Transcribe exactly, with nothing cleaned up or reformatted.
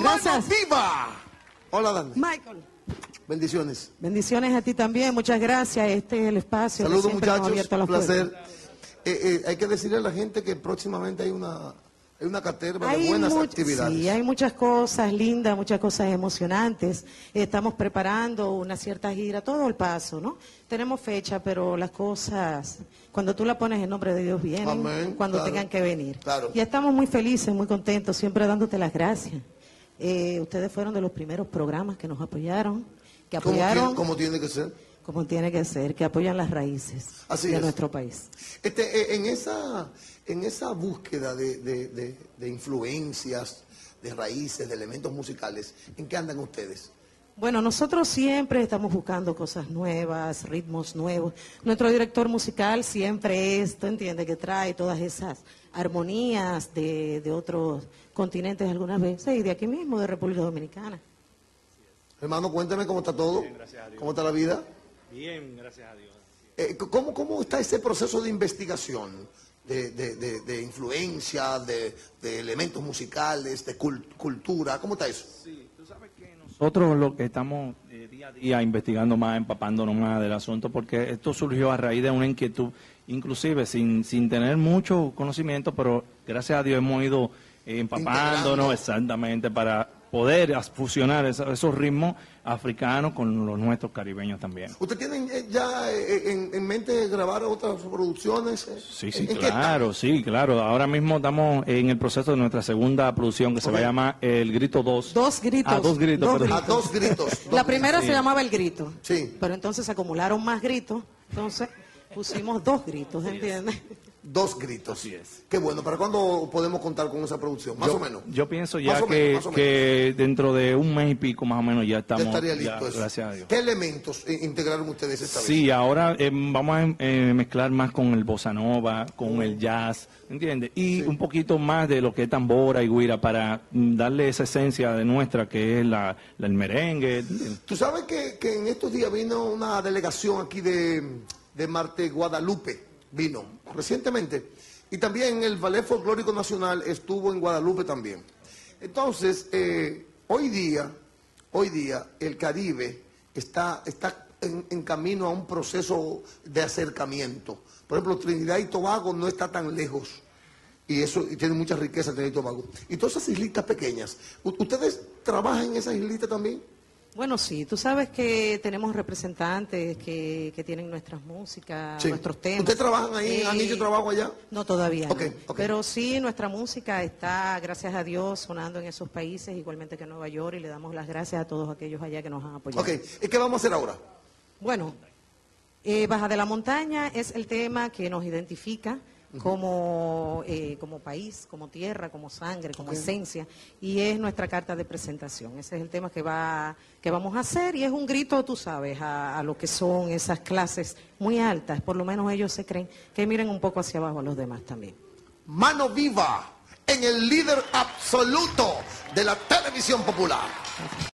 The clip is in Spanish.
Gracias. ¡Mano viva! Hola, Dani. Michael. Bendiciones. Bendiciones a ti también, muchas gracias. Este es el espacio. Saludos, que siempre nos ha muchachos. abierto las Un placer. puertas. Eh, eh, hay que decirle a la gente que próximamente hay una, hay una caterva de Hay buenas much- actividades. Sí, hay muchas cosas lindas, muchas cosas emocionantes. Estamos preparando una cierta gira, todo el paso, ¿no? Tenemos fecha, pero las cosas, cuando tú la pones en nombre de Dios, vienen Amén, cuando claro, tengan que venir. claro. Y estamos muy felices, muy contentos, siempre dándote las gracias. Eh, ustedes fueron de los primeros programas que nos apoyaron, que ¿Cómo apoyaron tiene, cómo tiene que ser? como tiene que ser, que apoyan las raíces Así de es. nuestro país. Este, eh, en, esa, en esa búsqueda de, de, de, de influencias, de raíces, de elementos musicales, ¿en qué andan ustedes? Bueno, nosotros siempre estamos buscando cosas nuevas, ritmos nuevos. Nuestro director musical siempre es, tú entiendes, que trae todas esas armonías de, de otros continentes algunas veces y de aquí mismo, de República Dominicana. Hermano, cuéntame cómo está todo. Bien, gracias a Dios. ¿Cómo está la vida? Bien, gracias a Dios. Eh, ¿cómo, ¿Cómo está ese proceso de investigación, de, de, de, de influencia, de, de elementos musicales, de cul- cultura? ¿Cómo está eso? Sí, tú sabes que nosotros lo que estamos eh, día a día investigando más, empapándonos más del asunto, porque esto surgió a raíz de una inquietud, inclusive sin, sin tener mucho conocimiento, pero gracias a Dios hemos ido eh, empapándonos Integrando. exactamente para poder as- fusionar esos, esos ritmos africanos con los nuestros caribeños también. ¿Usted tiene eh, ya eh, en, en mente grabar otras producciones? eh? Sí, sí, ¿En- en qué claro, sí, claro. Ahora mismo estamos en el proceso de nuestra segunda producción que se Ok. va a llamar El Grito dos. Dos gritos. Ah, dos gritos, Dos perdón. A dos gritos. dos La primera gritos. se llamaba El Grito. Sí. Pero entonces se acumularon más gritos, entonces pusimos dos gritos, ¿entiendes? Dos gritos. Así es. Qué bueno. ¿Para cuándo podemos contar con esa producción? Más yo, o menos. Yo pienso Más ya o que, menos, más o menos. que dentro de un mes y pico más o menos ya Ya estamos. estaría ya, listo eso. gracias a Dios. ¿Qué elementos eh, integraron ustedes esta vez? Sí, ahora eh, vamos a eh, mezclar más con el bossa nova, con el jazz, ¿entiendes? Y Sí. un poquito más de lo que es tambora y guira para mm, darle esa esencia de nuestra que es la, la- el merengue, ¿entiendes? Tú sabes que, que en estos días vino una delegación aquí de, de Marte Guadalupe, vino recientemente. Y también el Ballet Folclórico Nacional estuvo en Guadalupe también. Entonces, eh, hoy día, hoy día el Caribe está, está en, en camino a un proceso de acercamiento. Por ejemplo, Trinidad y Tobago no está tan lejos. Y eso y tiene mucha riqueza Trinidad y Tobago. Y todas esas islitas pequeñas. ¿U- ¿Ustedes trabajan en esas islitas también? Bueno, sí, tú sabes que tenemos representantes que, que tienen nuestras músicas, Sí. nuestros temas. ¿Ustedes trabajan ahí? ¿Han hecho trabajo allá? No, todavía Ok, no. ok. Pero sí, nuestra música está, gracias a Dios, sonando en esos países, igualmente que en Nueva York, y le damos las gracias a todos aquellos allá que nos han apoyado. Ok, ¿y qué vamos a hacer ahora? Bueno, eh, Baja de la Montaña es el tema que nos identifica como, eh, como país, como tierra, como sangre, como Ok. esencia, y es nuestra carta de presentación. Ese es el tema que, va, que vamos a hacer, y es un grito, tú sabes, a, a lo que son esas clases muy altas. Por lo menos ellos se creen que miren un poco hacia abajo a los demás también. Mano viva en el líder absoluto de la televisión popular.